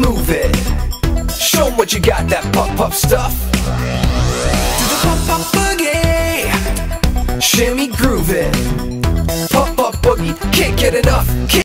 move it. Show 'em what you got, that pop stuff. Do the pop boogie, shimmy groove it. Pop boogie, can't get enough.